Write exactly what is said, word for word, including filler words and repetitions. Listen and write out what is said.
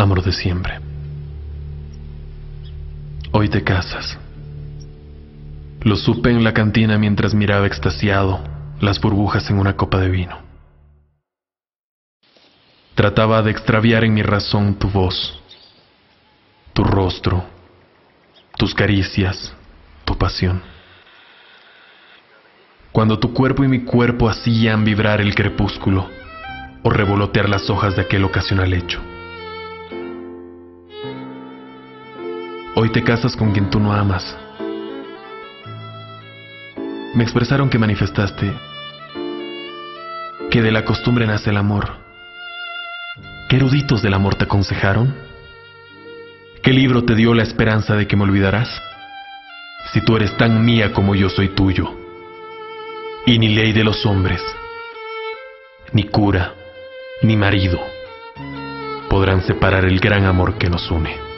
amor de siempre. Hoy te casas. Lo supe en la cantina mientras miraba extasiado las burbujas en una copa de vino. Trataba de extraviar en mi razón tu voz, tu rostro, tus caricias, tu pasión. Cuando tu cuerpo y mi cuerpo hacían vibrar el crepúsculo o revolotear las hojas de aquel ocasional hecho. Hoy te casas con quien tú no amas. Me expresaron que manifestaste que de la costumbre nace el amor. ¿Qué eruditos del amor te aconsejaron? ¿Qué libro te dio la esperanza de que me olvidarás? Si tú eres tan mía como yo soy tuyo. Y ni ley de los hombres, ni cura, ni marido podrán separar el gran amor que nos une.